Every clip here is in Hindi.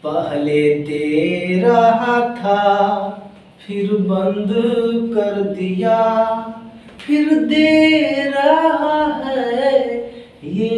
पहले दे रहा था फिर बंद कर दिया, फिर दे रहा है ये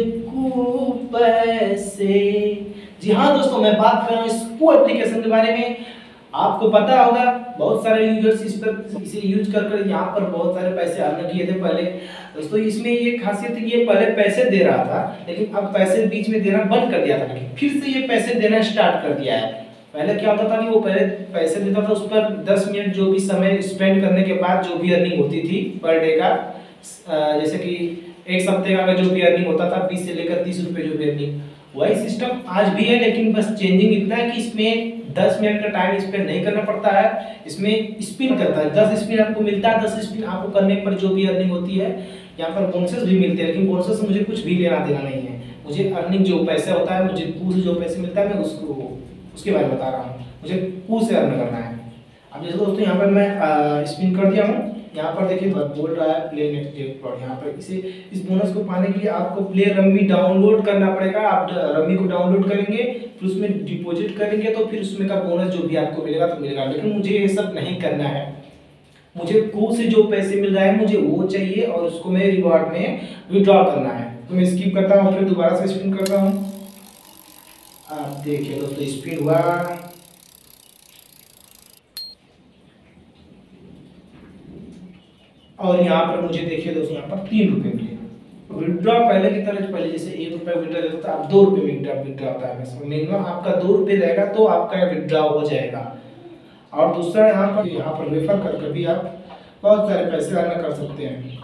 पैसे। जी हाँ दोस्तों, मैं बात कर रहा हूँ स्कू एप्लीकेशन के बारे में। आपको पता होगा बहुत सारे यूजर्स इसे यूज कर यहाँ पर बहुत सारे पैसे अर्न किए थे पहले। दोस्तों इसमें ये खासियत है कि ये पहले पैसे दे रहा था, लेकिन अब पैसे बीच में देना बंद कर दिया था, लेकिन फिर से ये पैसे देना स्टार्ट कर दिया है। पहले क्या होता था कि वो पहले पैसे देता था, उस पर 10 मिनट जो भी समय स्पेंड करने के बाद जो भी अर्निंग होती थी पर डे का, जैसे कि एक सप्ते का जो भी अर्निंग होता था 20 से लेकर 30 रुपए जो भी अर्निंग, वही सिस्टम आज भी है। लेकिन बस चेंजिंग इतना है कि इसमें 10 मिनट का टाइम स्पेंड नहीं करना पड़ता है, इसमें स्पिन करता है। 10 स्पिन आपको मिलता है, 10 स्पिन आपको करने पर जो भी अर्निंग होती है, यहाँ पर बोनसेस भी मिलते हैं, लेकिन बोनसेस से मुझे कुछ भी लेना देना नहीं है। मुझे अर्निंग जो पैसा होता है, मुझे कू से जो पैसे मिलता है, मैं उसके बारे में बता रहा हूँ। मुझे कू से अर्न करना है। अब जैसे दोस्तों यहाँ पर मैं स्पिन कर दिया हूँ, यहाँ पर देखिए बोल रहा है प्ले नेक्स्ट जैकपॉट। यहाँ पर इस बोनस को पाने के लिए आपको प्ले रम्मी डाउनलोड करना पड़ेगा। आप रम्मी को डाउनलोड करेंगे, फिर उसमें डिपॉजिट करेंगे, तो फिर उसमें का बोनस जो भी आपको मिलेगा तो मिलेगा। लेकिन मुझे ये सब नहीं करना है, मुझे कू से जो पैसे मिल रहा है मुझे वो चाहिए, और उसको मैं रिवॉर्ड में विड्रॉ करना है। तो मैं स्किप करता हूँ, फिर दोबारा से स्पिन करता हूँ। आप देखिए दोस्तों स्पिन हुआ, और यहाँ पर मुझे देखिए दोस्तों यहाँ पर 3 रुपए मिले। विड्रॉ पहले की तरह, पहले जैसे 1 रुपया विड्रॉ देता था, अब 2 रुपये विड्रॉ होता है। मिनिमम आपका 2 रुपये रहेगा तो आपका विड्रॉ हो जाएगा। और दूसरा यहाँ पर रेफर करके भी आप बहुत सारे पैसे अर्न कर सकते हैं।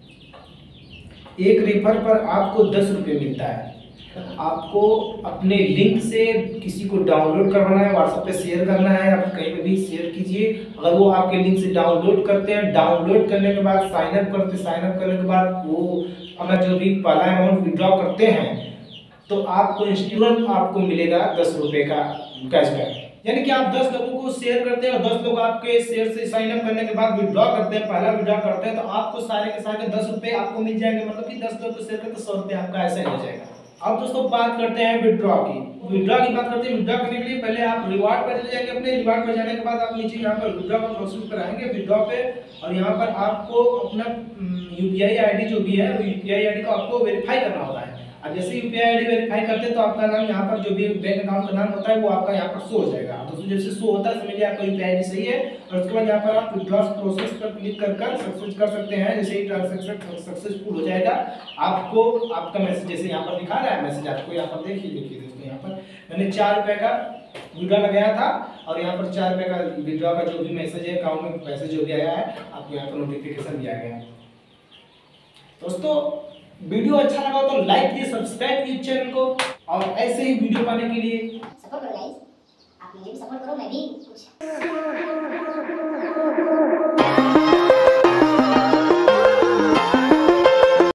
एक रेफर पर आपको 10 रुपये मिलता है। आपको अपने लिंक से किसी को डाउनलोड करवाना है, व्हाट्सएप पे शेयर करना है, आप कहीं पे भी शेयर कीजिए। अगर वो आपके लिंक से डाउनलोड करते हैं, डाउनलोड करने के बाद साइन अप करने के बाद वो अगर जो भी पहला अमाउंट विड्रॉ करते हैं तो आपको तुरंत आपको मिलेगा 10 रुपये का कैशबैक। यानी कि आप 10 लोगों को शेयर करते हैं और 10 लोग आपके शेयर से साइन अप करने के बाद विड्रॉ करते हैं, पहला विड्रॉ करते हैं, तो आपको सारे के सारे 10 रुपये आपको मिल जाएंगे। मतलब कि 10 लोग को शेयर करते 100 रुपये आपका ऐसा ही हो जाएगा। अब दोस्तों बात करते हैं विड्रॉ की। विड्रॉ की बात करते हैं। विड्रॉ करने के लिए पहले आप रिवार्ड पर चले जाएंगे। अपने रिवार्ड पर जाने के बाद आप नीचे यहाँ पर विड्रॉ का प्रोसेस पर आएंगे, विड्रॉ पे, और यहाँ पर आपको अपना यूपीआई आईडी जो भी है वो यूपीआई आईडी को आपको वेरीफाई करना होता है। अब जैसे यूपीआई आईडी वेरीफाई करते हैं तो आपका नाम यहाँ पर जो भी बैंक अकाउंट का नाम होता है वो आपका यहाँ पर शो हो जाएगा। दोस्तों जैसे शो होता है समझिए आपका यूपीआई आईडी सही है, और उसके बाद यहाँ पर आप विड्रॉ प्रोसेस पर क्लिक कर सक्सेस कर सकते हैं। जैसे ही ट्रांजैक्शन सक्सेसफुल हो जाएगा, आपको आपका मैसेज जैसे यहाँ पर दिखा रहा है, मैसेज आपको यहाँ पर देखिए दोस्तों, यहाँ पर मैंने 4 रुपये का विड्रॉ लगाया था, और यहाँ पर 4 रुपये का विड्रॉ का जो भी मैसेज है, अकाउंट में पैसे जो भी आया है, आपको यहाँ पर नोटिफिकेशन दिया गया है। दोस्तों वीडियो अच्छा लगा तो लाइक कीजिए, सब्सक्राइब कीजिए चैनल को, और ऐसे ही वीडियो पाने के लिए सपोर्ट करो गाइस। आप मुझे भी सपोर्ट करो, मैं भी कुछ